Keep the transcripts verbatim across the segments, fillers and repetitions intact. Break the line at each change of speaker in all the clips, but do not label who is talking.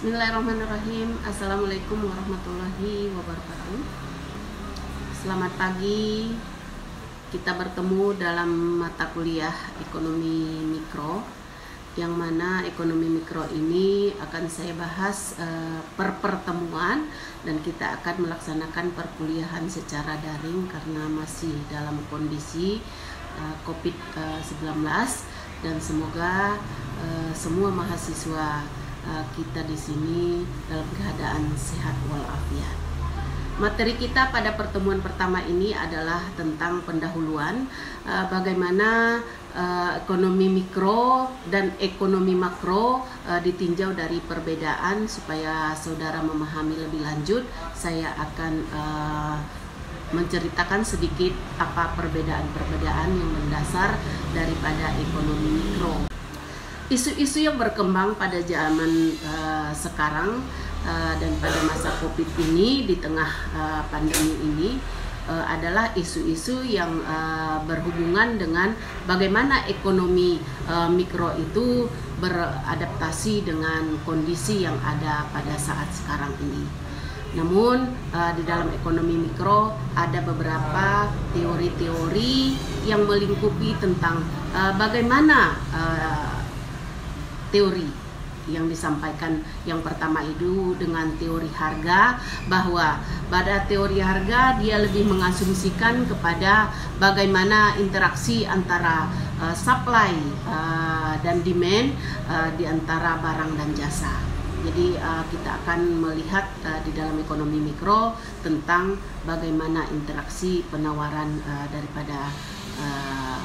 Bismillahirrahmanirrahim. Assalamualaikum warahmatullahi wabarakatuh. Selamat pagi. Kita bertemu dalam mata kuliah ekonomi mikro, yang mana ekonomi mikro ini akan saya bahas uh, per pertemuan, dan kita akan melaksanakan perkuliahan secara daring karena masih dalam kondisi uh, covid sembilan belas, dan semoga uh, semua mahasiswa uh, kita di sini dalam keadaan sehat walafiat. Materi kita pada pertemuan pertama ini adalah tentang pendahuluan uh, bagaimana uh, ekonomi mikro dan ekonomi makro uh, ditinjau dari perbedaan. Supaya saudara memahami lebih lanjut, saya akan uh, menceritakan sedikit apa perbedaan-perbedaan yang mendasar daripada ekonomi mikro. Isu-isu yang berkembang pada zaman uh, sekarang Uh, dan pada masa COVID ini, di tengah uh, pandemi ini, uh, adalah isu-isu yang uh, berhubungan dengan bagaimana ekonomi uh, mikro itu beradaptasi dengan kondisi yang ada pada saat sekarang ini. Namun uh, di dalam ekonomi mikro ada beberapa teori-teori yang melingkupi tentang uh, bagaimana uh, teori yang disampaikan. Yang pertama itu dengan teori harga, bahwa pada teori harga dia lebih mengasumsikan kepada bagaimana interaksi antara uh, supply uh, dan demand uh, di antara barang dan jasa. Jadi uh, kita akan melihat uh, di dalam ekonomi mikro tentang bagaimana interaksi penawaran uh, daripada uh,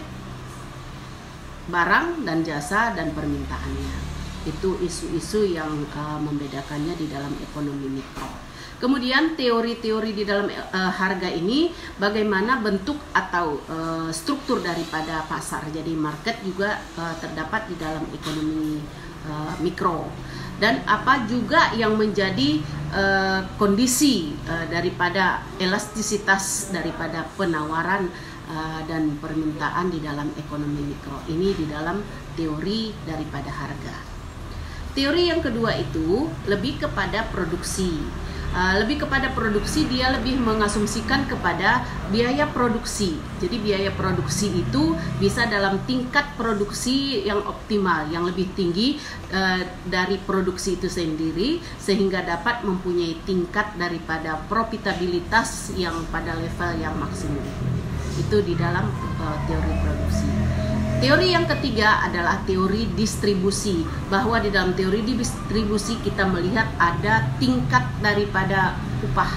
barang dan jasa dan permintaannya. Itu isu-isu yang uh, membedakannya di dalam ekonomi mikro. Kemudian teori-teori di dalam uh, harga ini, bagaimana bentuk atau uh, struktur daripada pasar. Jadi market juga uh, terdapat di dalam ekonomi uh, mikro. Dan apa juga yang menjadi uh, kondisi uh, daripada elastisitas daripada penawaran uh, dan permintaan di dalam ekonomi mikro. Ini di dalam teori daripada harga. Teori yang kedua itu lebih kepada produksi. Uh, lebih kepada produksi, dia lebih mengasumsikan kepada biaya produksi. Jadi biaya produksi itu bisa dalam tingkat produksi yang optimal, yang lebih tinggi uh, dari produksi itu sendiri, sehingga dapat mempunyai tingkat daripada profitabilitas yang pada level yang maksimum. Itu di dalam uh, teori produksi. Teori yang ketiga adalah teori distribusi, bahwa di dalam teori distribusi kita melihat ada tingkat daripada upah.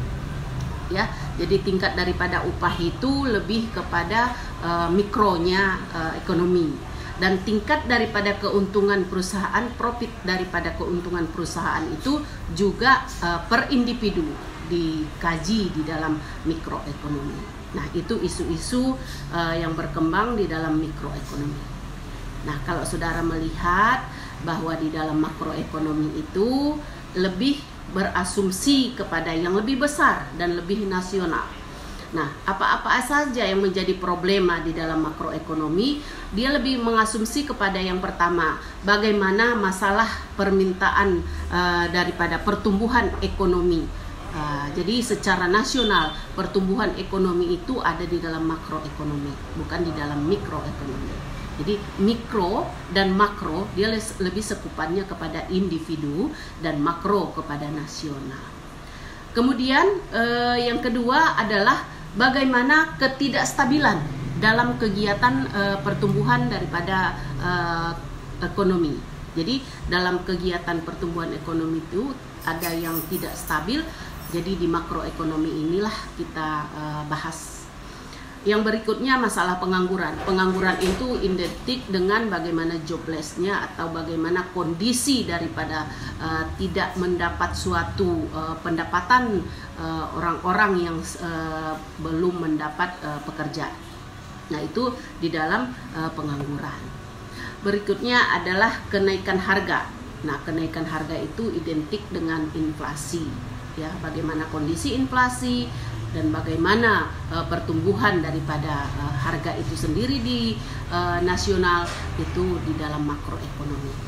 Ya, jadi tingkat daripada upah itu lebih kepada uh, mikronya uh, ekonomi, dan tingkat daripada keuntungan perusahaan, profit daripada keuntungan perusahaan itu juga uh, per individu dikaji di dalam mikroekonomi. Nah, itu isu-isu uh, yang berkembang di dalam mikroekonomi. Nah, kalau saudara melihat bahwa di dalam makroekonomi itu lebih berasumsi kepada yang lebih besar dan lebih nasional. Nah, apa-apa saja yang menjadi problema di dalam makroekonomi, dia lebih mengasumsi kepada yang pertama, bagaimana masalah permintaan uh, daripada pertumbuhan ekonomi. Uh, jadi secara nasional pertumbuhan ekonomi itu ada di dalam makroekonomi, bukan di dalam mikroekonomi. Jadi mikro dan makro dia lebih sekupannya kepada individu, dan makro kepada nasional. Kemudian uh, yang kedua adalah bagaimana ketidakstabilan dalam kegiatan uh, pertumbuhan daripada uh, ekonomi. Jadi dalam kegiatan pertumbuhan ekonomi itu ada yang tidak stabil. Jadi di makroekonomi inilah kita uh, bahas. Yang berikutnya masalah pengangguran. Pengangguran itu identik dengan bagaimana jobless-nya atau bagaimana kondisi daripada uh, tidak mendapat suatu uh, pendapatan uh, orang-orang yang uh, belum mendapat uh, pekerjaan. Nah, itu di dalam uh, pengangguran. Berikutnya adalah kenaikan harga. Nah, kenaikan harga itu identik dengan inflasi. Ya, bagaimana kondisi inflasi dan bagaimana uh, pertumbuhan daripada uh, harga itu sendiri di uh, nasional itu di dalam makroekonomi.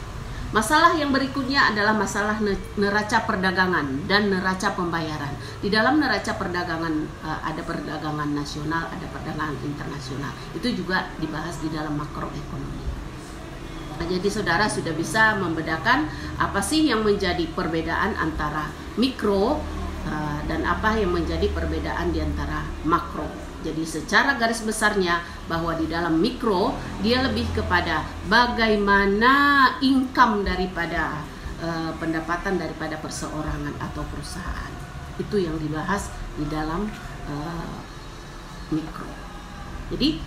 Masalah yang berikutnya adalah masalah neraca perdagangan dan neraca pembayaran. Di dalam neraca perdagangan ada perdagangan nasional, ada perdagangan internasional. Itu juga dibahas di dalam makroekonomi. Nah, jadi saudara sudah bisa membedakan apa sih yang menjadi perbedaan antara mikro dan apa yang menjadi perbedaan di antara makro. Jadi secara garis besarnya bahwa di dalam mikro dia lebih kepada bagaimana income daripada uh, pendapatan daripada perseorangan atau perusahaan. Itu yang dibahas di dalam uh, mikro. Jadi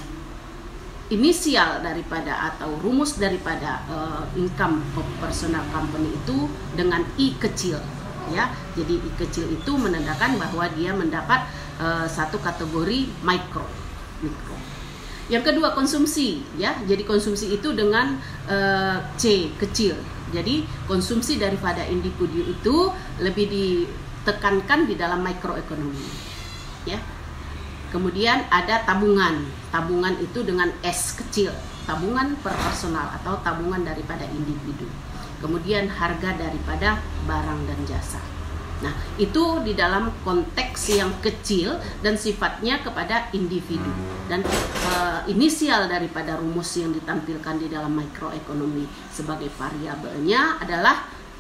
inisial daripada atau rumus daripada uh, income of personal company itu dengan I kecil. Ya, jadi I kecil itu menandakan bahwa dia mendapat uh, satu kategori mikro, mikro. Yang kedua konsumsi, ya, jadi konsumsi itu dengan uh, C kecil. Jadi konsumsi daripada individu itu lebih ditekankan di dalam mikroekonomi, ya. Kemudian ada tabungan, tabungan itu dengan S kecil, tabungan per personal atau tabungan daripada individu. Kemudian harga daripada barang dan jasa. Nah, itu di dalam konteks yang kecil dan sifatnya kepada individu. Dan uh, inisial daripada rumus yang ditampilkan di dalam makroekonomi sebagai variabelnya adalah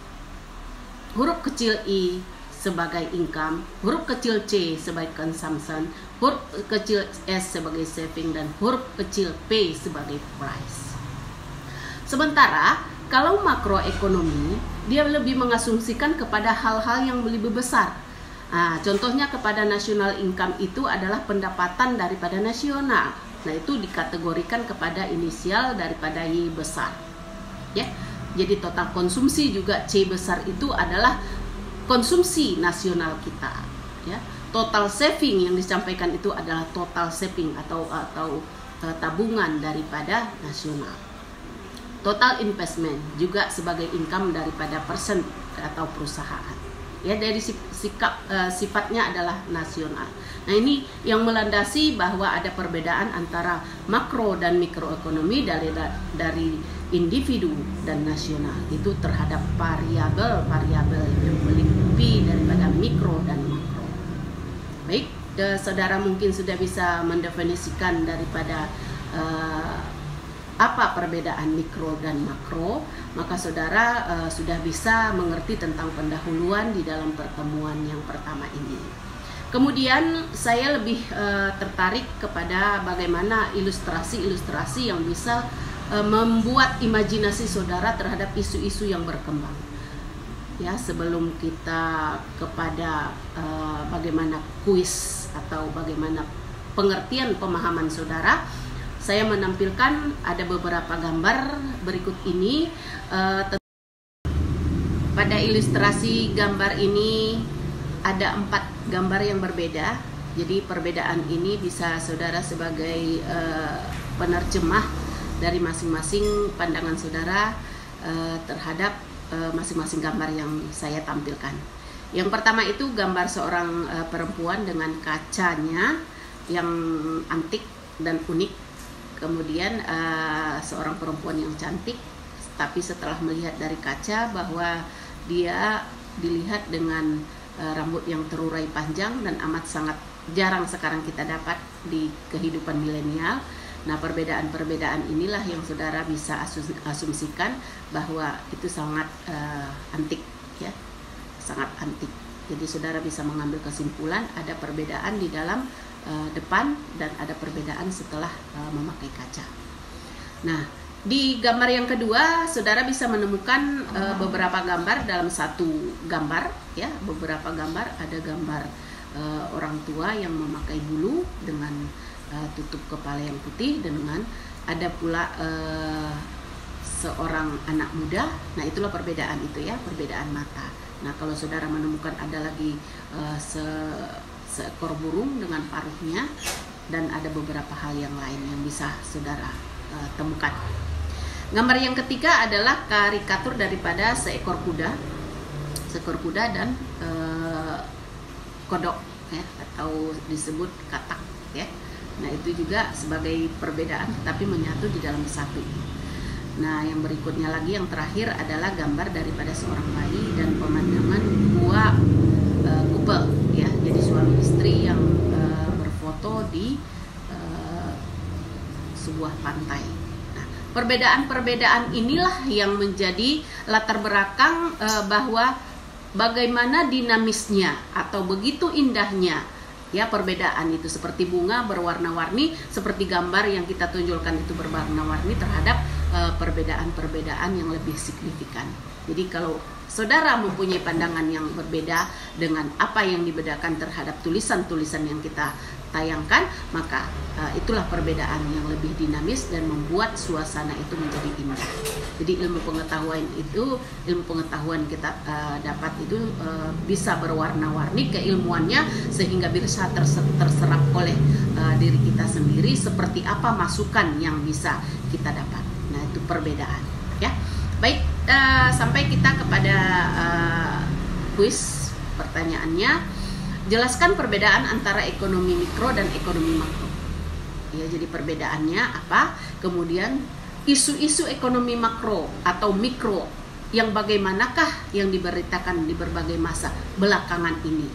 huruf kecil I sebagai income, huruf kecil C sebagai consumption, huruf kecil S sebagai saving, dan huruf kecil P sebagai price. Sementara kalau makroekonomi, dia lebih mengasumsikan kepada hal-hal yang lebih besar. Nah, contohnya kepada national income itu adalah pendapatan daripada nasional. Nah, itu dikategorikan kepada inisial daripada Y besar. Ya, jadi total konsumsi juga C besar itu adalah konsumsi nasional kita. Ya, total saving yang disampaikan itu adalah total saving atau atau uh, tabungan daripada nasional. Total investment juga sebagai income daripada person atau perusahaan. Ya, dari sikap uh, sifatnya adalah nasional. Nah, ini yang melandasi bahwa ada perbedaan antara makro dan mikroekonomi dari dari individu dan nasional itu terhadap variabel-variabel yang melingkupi daripada mikro dan makro. Baik, de, saudara mungkin sudah bisa mendefinisikan daripada uh, apa perbedaan mikro dan makro, maka saudara uh, sudah bisa mengerti tentang pendahuluan di dalam pertemuan yang pertama ini. Kemudian saya lebih uh, tertarik kepada bagaimana ilustrasi-ilustrasi yang bisa uh, membuat imajinasi saudara terhadap isu-isu yang berkembang. Ya, sebelum kita kepada uh, bagaimana kuis atau bagaimana pengertian pemahaman saudara, saya menampilkan ada beberapa gambar berikut ini. Uh, pada ilustrasi gambar ini ada empat gambar yang berbeda. Jadi perbedaan ini bisa saudara sebagai uh, penerjemah dari masing-masing pandangan saudara uh, terhadap uh, masing-masing gambar yang saya tampilkan. Yang pertama itu gambar seorang uh, perempuan dengan kacanya yang antik dan unik. Kemudian uh, seorang perempuan yang cantik, tapi setelah melihat dari kaca bahwa dia dilihat dengan uh, rambut yang terurai panjang dan amat sangat jarang sekarang kita dapat di kehidupan milenial. Nah, perbedaan-perbedaan inilah yang saudara bisa asumsikan bahwa itu sangat uh, antik, ya, sangat antik. Jadi saudara bisa mengambil kesimpulan ada perbedaan di dalam Uh, depan dan ada perbedaan setelah uh, memakai kaca. Nah, di gambar yang kedua, saudara bisa menemukan uh, beberapa gambar dalam satu gambar, ya, beberapa gambar. Ada gambar uh, orang tua yang memakai bulu dengan uh, tutup kepala yang putih, dan dengan ada pula uh, seorang anak muda. Nah, itulah perbedaan itu, ya, perbedaan mata. Nah, kalau saudara menemukan ada lagi uh, se seekor burung dengan paruhnya, dan ada beberapa hal yang lain yang bisa saudara uh, temukan. Gambar yang ketiga adalah karikatur daripada seekor kuda, seekor kuda dan uh, kodok, ya, atau disebut katak, ya. Nah, itu juga sebagai perbedaan tapi menyatu di dalam satu. Nah, yang berikutnya lagi, yang terakhir adalah gambar daripada seorang bayi dan pemandangan dua uh, couple, ya, jadi suami istri yang uh, berfoto di uh, sebuah pantai. Nah, perbedaan-perbedaan inilah yang menjadi latar belakang uh, bahwa bagaimana dinamisnya atau begitu indahnya, ya, perbedaan itu, seperti bunga berwarna-warni, seperti gambar yang kita tunjukkan itu berwarna-warni terhadap uh, perbedaan-perbedaan yang lebih signifikan. Jadi kalau saudara mempunyai pandangan yang berbeda dengan apa yang dibedakan terhadap tulisan-tulisan yang kita tayangkan, maka uh, itulah perbedaan yang lebih dinamis dan membuat suasana itu menjadi indah. Jadi ilmu pengetahuan itu, ilmu pengetahuan kita uh, dapat itu uh, bisa berwarna-warni keilmuannya sehingga bisa terserap oleh uh, diri kita sendiri seperti apa masukan yang bisa kita dapat. Nah, itu perbedaan, ya. Baik, uh, sampai kita kepada uh, kuis pertanyaannya. Jelaskan perbedaan antara ekonomi mikro dan ekonomi makro. Ya, jadi perbedaannya apa? Kemudian isu-isu ekonomi makro atau mikro yang bagaimanakah yang diberitakan di berbagai masa belakangan ini?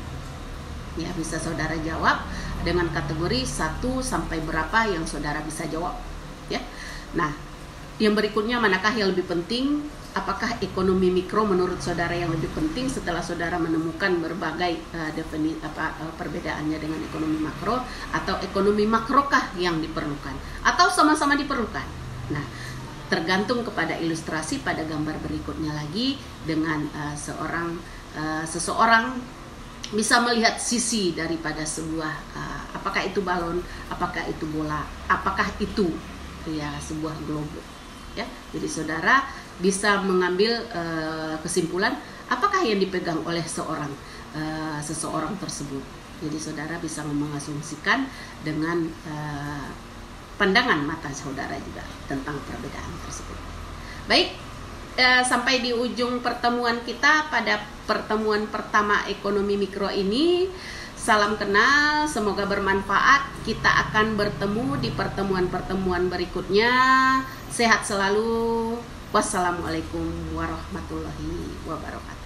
Ya, bisa saudara jawab dengan kategori satu sampai berapa yang saudara bisa jawab, ya. Nah, yang berikutnya, manakah yang lebih penting? Apakah ekonomi mikro menurut saudara yang lebih penting setelah saudara menemukan berbagai uh, definisi apa uh, perbedaannya dengan ekonomi makro, atau ekonomi makrokah yang diperlukan, atau sama-sama diperlukan? Nah, tergantung kepada ilustrasi pada gambar berikutnya lagi, dengan uh, seorang uh, seseorang bisa melihat sisi daripada sebuah uh, apakah itu balon, apakah itu bola, apakah itu, ya, sebuah globe, ya. Jadi saudara bisa mengambil uh, kesimpulan apakah yang dipegang oleh seorang uh, seseorang tersebut. Jadi saudara bisa mengasumsikan dengan uh, pandangan mata saudara juga tentang perbedaan tersebut. Baik, uh, sampai di ujung pertemuan kita pada pertemuan pertama ekonomi mikro ini. Salam kenal, semoga bermanfaat. Kita akan bertemu di pertemuan-pertemuan berikutnya. Sehat selalu. Wassalamualaikum warahmatullahi wabarakatuh.